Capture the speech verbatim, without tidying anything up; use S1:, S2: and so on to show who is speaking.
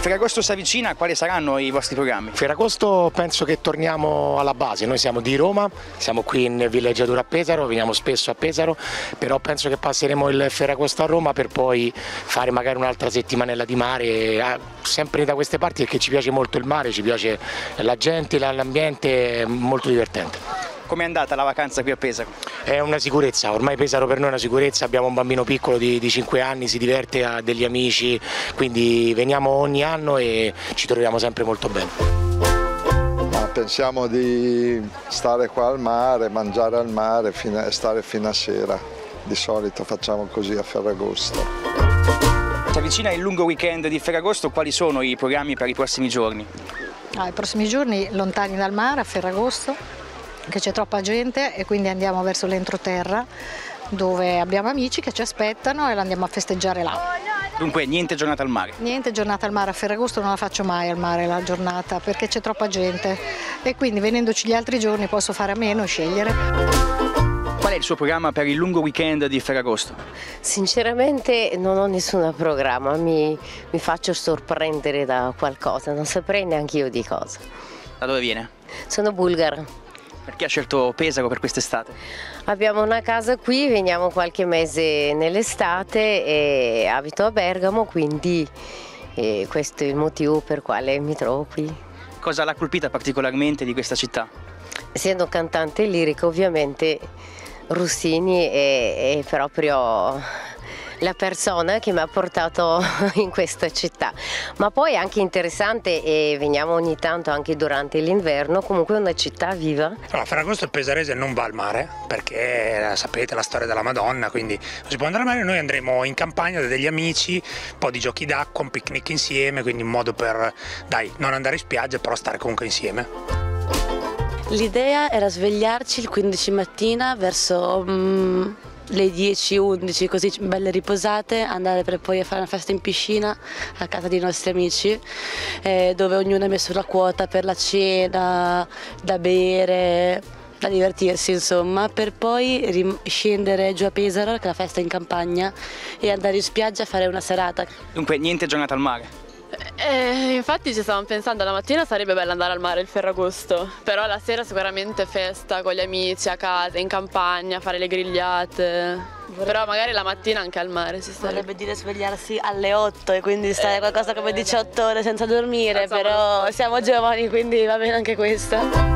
S1: Ferragosto si avvicina, quali saranno i vostri programmi?
S2: Ferragosto penso che torniamo alla base, noi siamo di Roma, siamo qui in villeggiatura a Pesaro, veniamo spesso a Pesaro, però penso che passeremo il Ferragosto a Roma per poi fare magari un'altra settimanella di mare, sempre da queste parti perché ci piace molto il mare, ci piace la gente, l'ambiente, è molto divertente.
S1: Com'è andata la vacanza qui a Pesaro?
S2: È una sicurezza, ormai Pesaro per noi è una sicurezza, abbiamo un bambino piccolo di, di cinque anni, si diverte, ha degli amici, quindi veniamo ogni anno e ci troviamo sempre molto bene.
S3: Ma pensiamo di stare qua al mare, mangiare al mare e stare fino a sera, di solito facciamo così a Ferragosto.
S1: Si avvicina il lungo weekend di Ferragosto, quali sono i programmi per i prossimi giorni?
S4: Ah, I prossimi giorni lontani dal mare a Ferragosto, che c'è troppa gente e quindi andiamo verso l'entroterra dove abbiamo amici che ci aspettano e la andiamo a festeggiare là.
S1: Dunque niente giornata al mare?
S4: Niente giornata al mare, a Ferragosto non la faccio mai al mare la giornata perché c'è troppa gente e quindi venendoci gli altri giorni posso fare a meno e scegliere.
S1: Qual è il suo programma per il lungo weekend di Ferragosto?
S5: Sinceramente non ho nessun programma, mi, mi faccio sorprendere da qualcosa, non saprei neanche io di cosa.
S1: Da dove viene?
S5: Sono bulgara.
S1: Perché ha scelto Pesaro per quest'estate?
S5: Abbiamo una casa qui, veniamo qualche mese nell'estate e abito a Bergamo, quindi eh, questo è il motivo per quale mi trovo qui.
S1: Cosa l'ha colpita particolarmente di questa città?
S5: Essendo cantante lirica ovviamente Rossini è, è proprio la persona che mi ha portato in questa città, ma poi anche interessante e veniamo ogni tanto anche durante l'inverno, comunque è una città viva.
S6: Allora, Ferragosto il pesarese non va al mare perché sapete la storia della Madonna, quindi non si può andare al mare, noi andremo in campagna da degli amici, un po' di giochi d'acqua, un picnic insieme, quindi un modo per, dai, non andare in spiaggia però stare comunque insieme.
S7: L'idea era svegliarci il quindici mattina verso mm, le dieci undici, così belle riposate, andare per poi a fare una festa in piscina a casa dei nostri amici, eh, dove ognuno ha messo la quota per la cena, da bere, da divertirsi insomma, per poi scendere giù a Pesaro, che è la festa in campagna, e andare in spiaggia a fare una serata.
S1: Dunque niente giornata al mare?
S8: Eh, infatti ci stavamo pensando, la mattina sarebbe bello andare al mare il Ferragosto, però la sera sicuramente festa con gli amici a casa, in campagna, fare le grigliate. Però magari la mattina anche al mare si starebbe.
S7: Vorrebbe dire svegliarsi alle otto e quindi stare qualcosa come diciotto ore senza dormire, però siamo giovani quindi va bene anche questo.